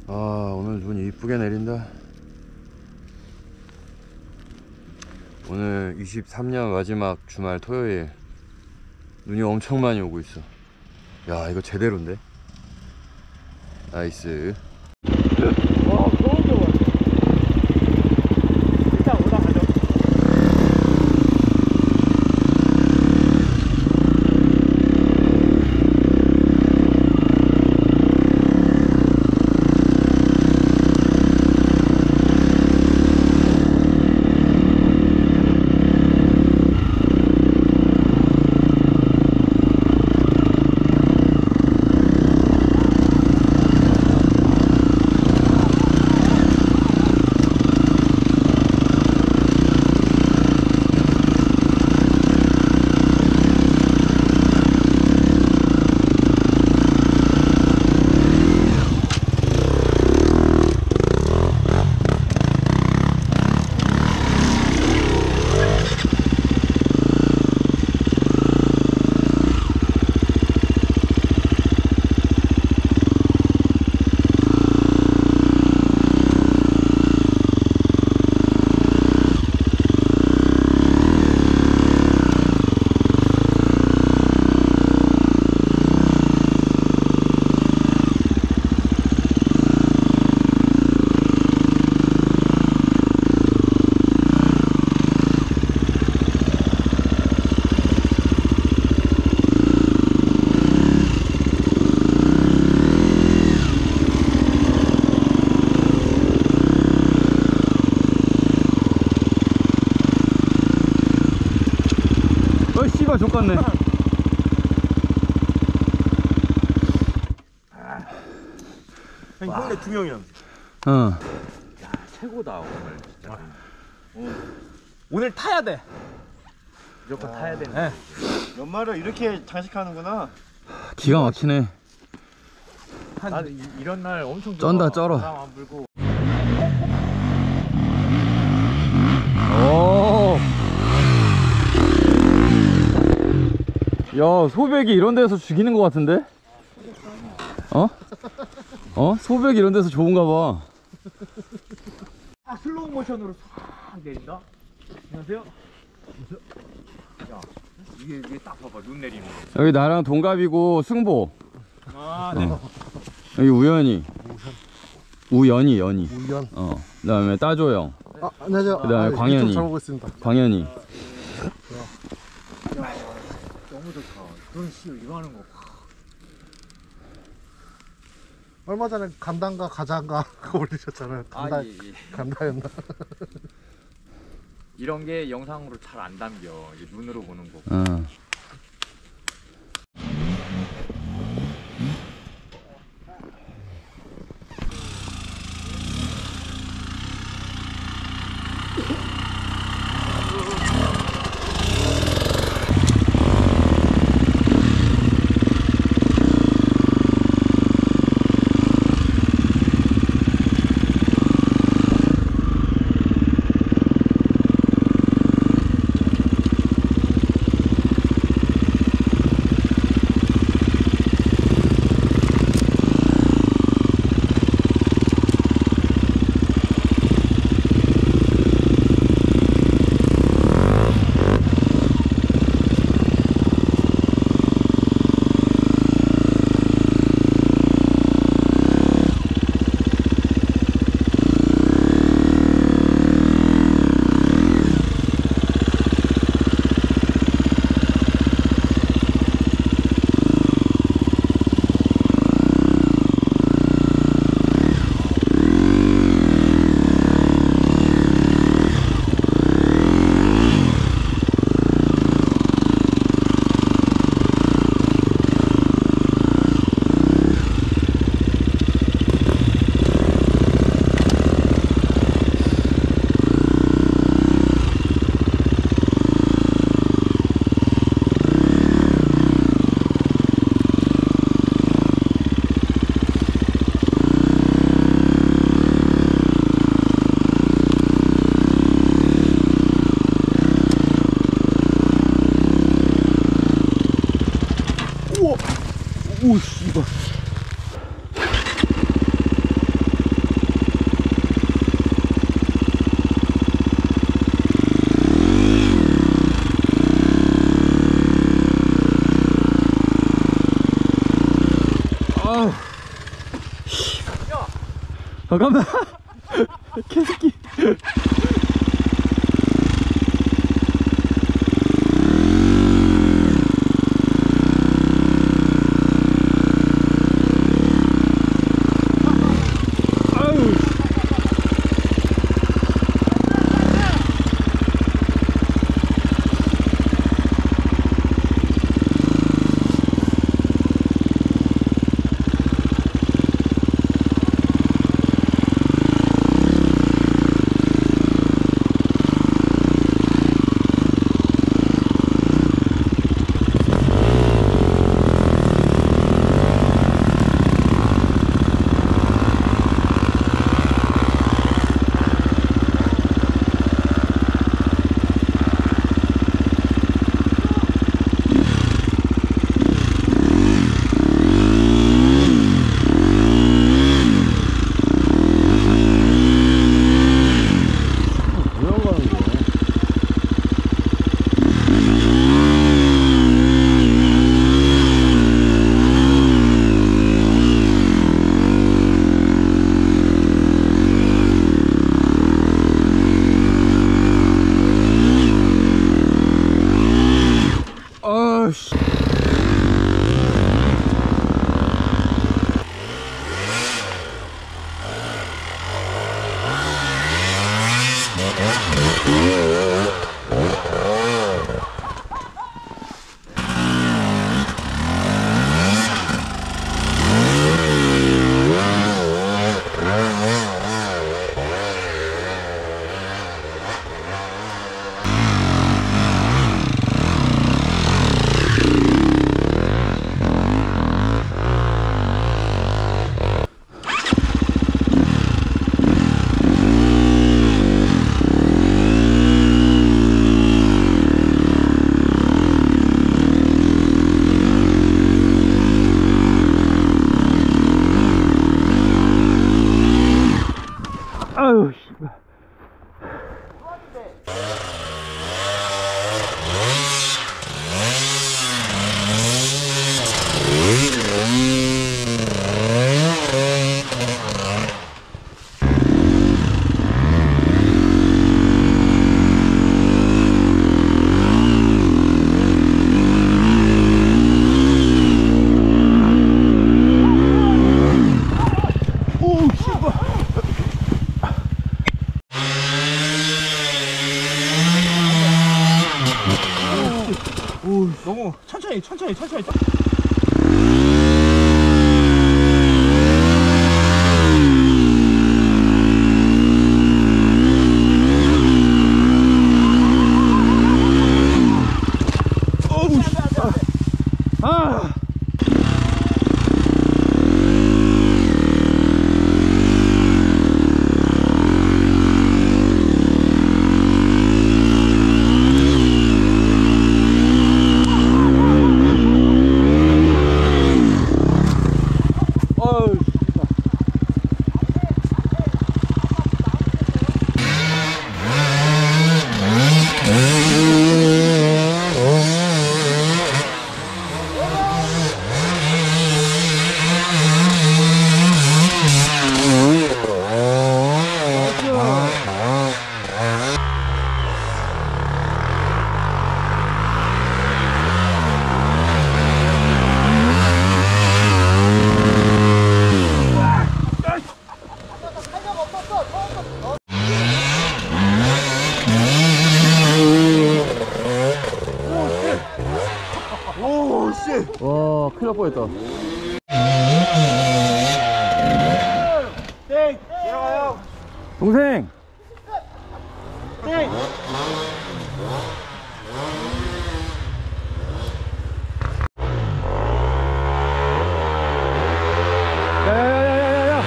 아, 오늘 눈 이쁘게 내린다. 오늘 23년 마지막 주말 토요일. 눈이 엄청 많이 오고 있어. 야, 이거 제대로인데? 나이스. 와, 좋은 게 뭐야. 일단 올라가죠. 씨발 족같네. 형님, 형네 2명이야. 어. 야, 최고다 오늘 진짜. 오늘 타야 돼. 무조건 타야 되는. 네. 연말을 이렇게 장식하는구나. 기가 막히네. 나도 이런 날 엄청 좋아. 쩐다 쩔어. 바람 안 불고. 오. 야, 소백이 이런 데서 죽이는 것 같은데? 어? 어? 소백이 이런 데서 좋은가 봐. 아, 슬로우 모션으로 싹 내린다. 안녕하세요. 야, 이게 딱 봐봐 눈 내리는 거. 여기 나랑 동갑이고 승보. 아, 네. 여기 우연이. 우연이, 연이. 우연. 어. 그 다음에 따조 형. 아, 안녕하세요. 그다음에 광현이. 유튜브 잘 보고 있습니다. 광현이. 너무 좋다. 그런 씨 이거 하는 거. 얼마 전에 간단가 가자가 그거 올리셨잖아요. 간다, 예. 간다였나? 이런 게 영상으로 잘 안 담겨. 이게 눈으로 보는 거. 어. 오, 씨발. 잠깐만. 개새끼. 아유, 씨발. 너무 천천히. 아! 와, 큰일 날 뻔했다. 땡! 내려가요! 동생! 땡! 야야야야야야!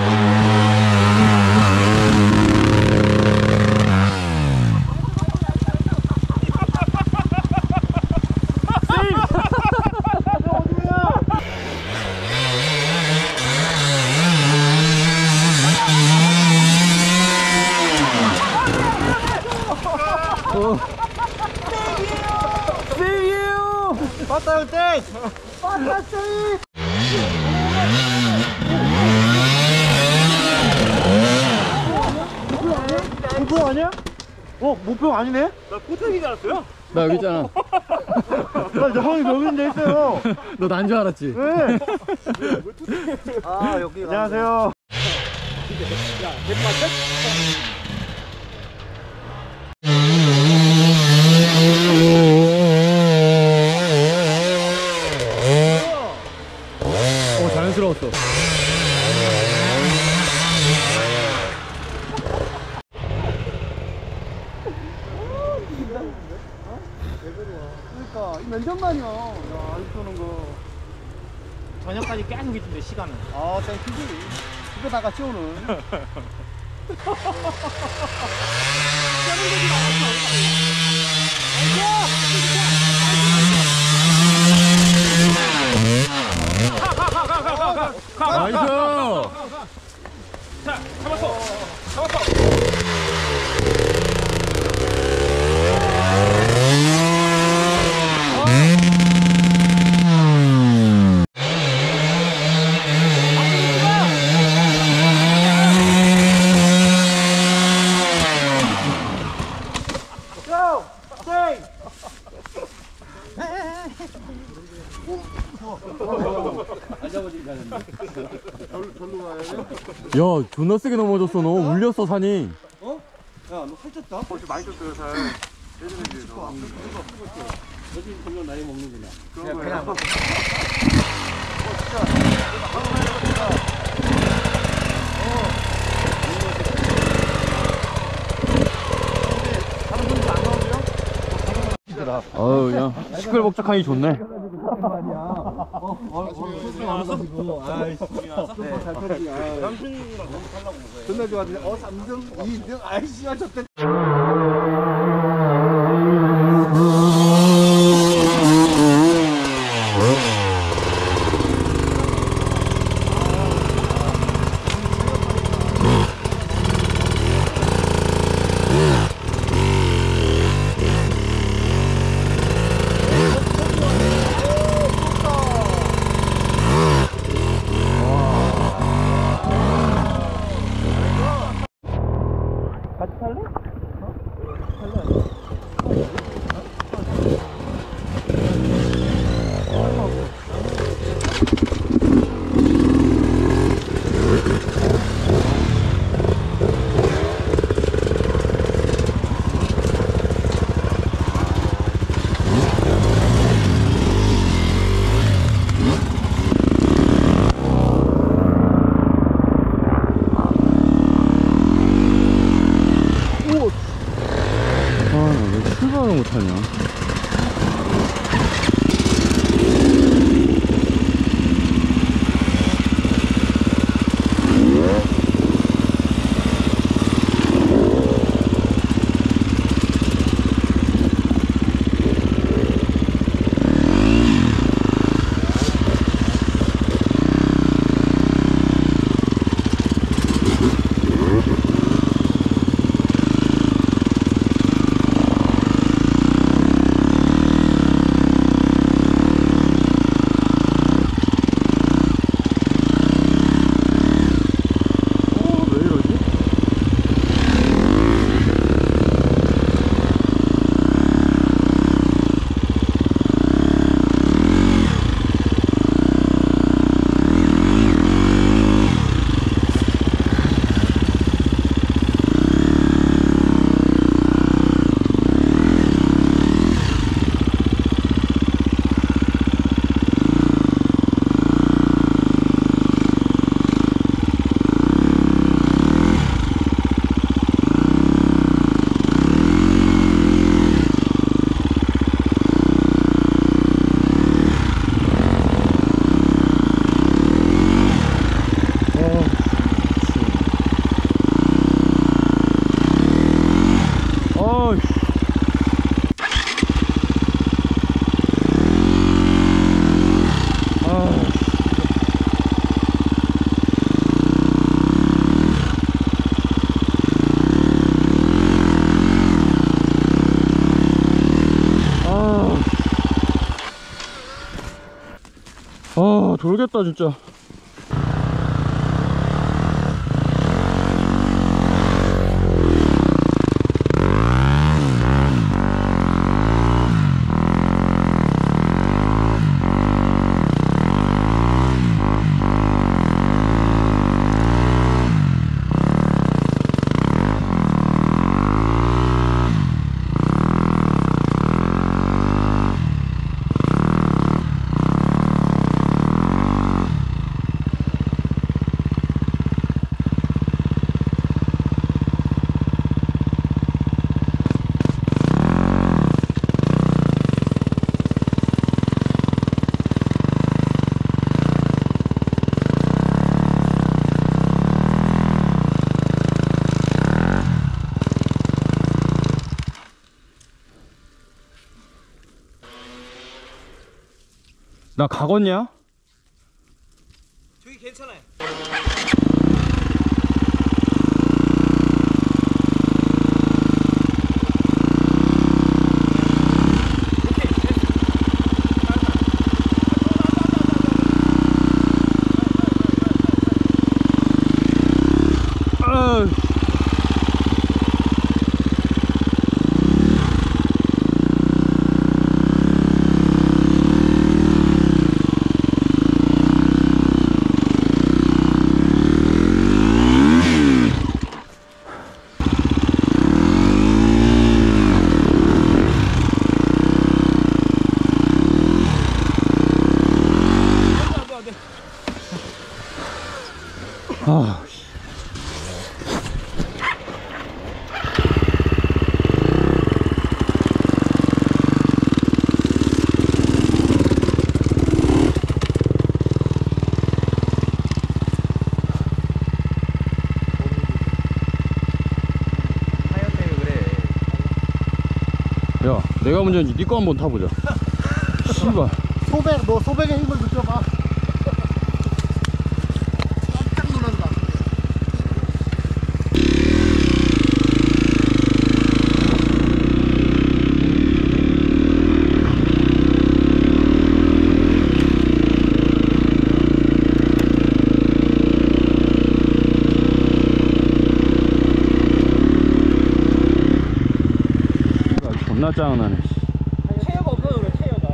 맞다, 땡! 빠따 목표 아니네? 나 포텐인 줄 알았어요. 나 여기 있잖아. 나 형이 여기 있는데 있어요. 너 난 줄 알았지? 네. 아 여기 안녕하세요. 자연스러웠어. 그러니까 이 면접 만이야. 야, 아직 쏘는 거. 저녁까지 계속 있던데 시간은. 아, 땡큐지. 이거 다 같이 오는. 나이스! 자, 잡았어. 잡았어. Go! Stay! 야, 존나 세게 넘어졌어. 너 울렸어, 산이. 야, 너 살쪘다? 좀 많이 쪘어요, 살. 예전에 비해서. 요즘 점점 나이 먹는구나. 그런 거예요. 어우, 야, 시끌벅적하니 좋네. 존나 좋았는데, 3등, 2등, 아이씨야, 저때. 왜 출발을 못하냐? 돌겠다 진짜. 나 가겄냐? 저기 괜찮아요. 아, 타이어 때문에 그래. 야, 내가 먼저 네 거 한번 타보자. 씨발. 소백, 너 소백의 힘을 느껴봐. 깜짝 놀란다. 씨발, 존나 짱나네. 타이어가 없어서 그래, 타이어가.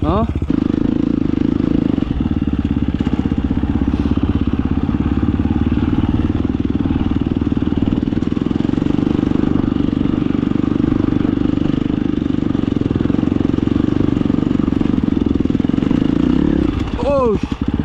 어? 오우.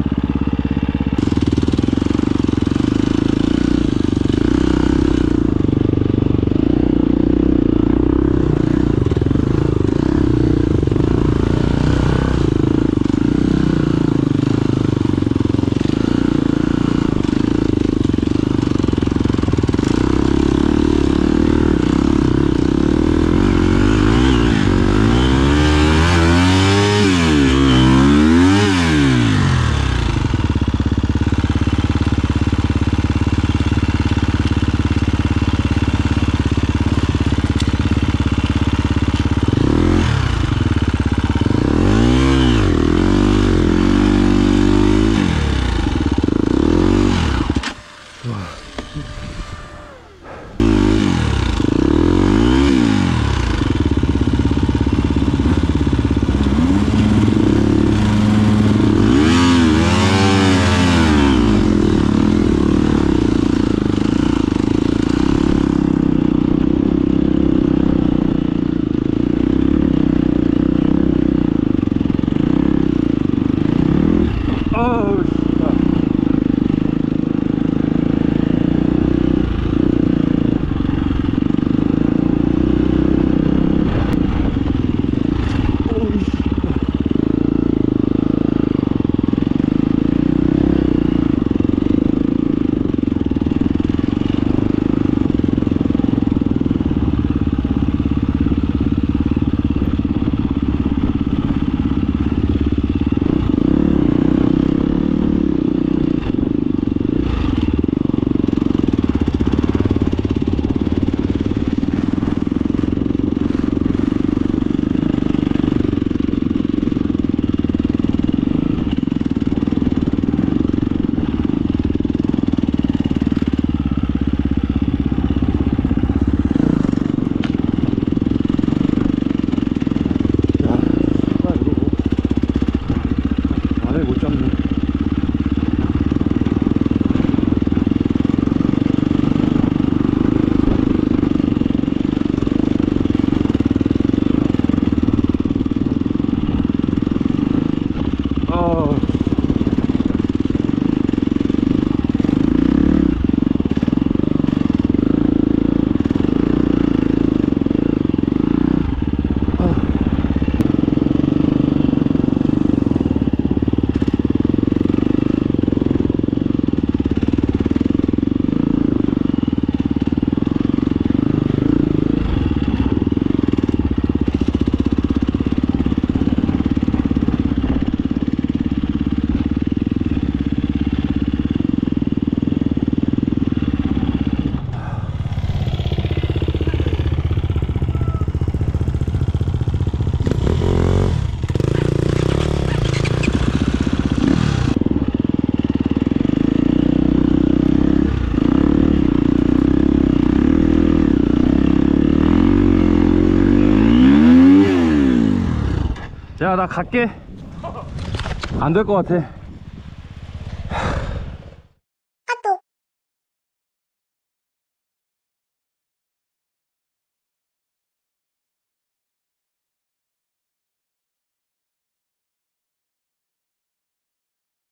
못 잡네. 야, 나 갈게. 안 될 것 같아.